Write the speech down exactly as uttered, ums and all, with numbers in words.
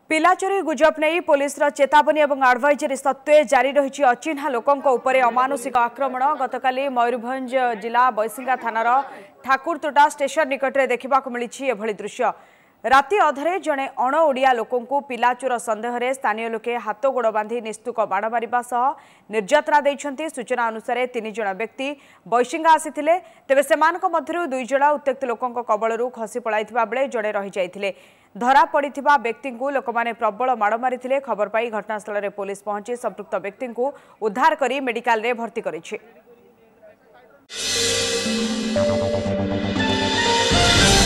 पिलाचोरी गुजब नहीं पुलिस चेतावनी और आडभाइजरी सत्वे जारी रही अचिन्हा लोकों उपर अमानुषिक आक्रमण गतकाली मयूरभंज जिला बैसिंगा थानार ठाकुरतोटा स्टेशन निकट में देखा मिली एभली दृश्य। राति अधरे जड़े अण ओडिया लोकंकु पिलाचोर सन्देह में स्थानीय लोके हाथ गोड़ बांधी निस्तुक बाड़ मारिबा सह निर्यातना देइछन्ति। सूचना अनुसार तीन जण व्यक्ति बैसिंगा आसीथिले, तेबे सेमानक मध्यरु दुई जण उत्त्यक्त लोकंक कबलरू खसी पलाइथिबा बेले जड़े रहि जाइथिले। धरा पड़िथिबा व्यक्ति को लोकमाने प्रबल माड़ मारिथिले। खबर पाई घटनास्थल में पुलिस पहुंची संपृक्त व्यक्ति को उद्धार करी मेडिकल रे भर्ती करिछि।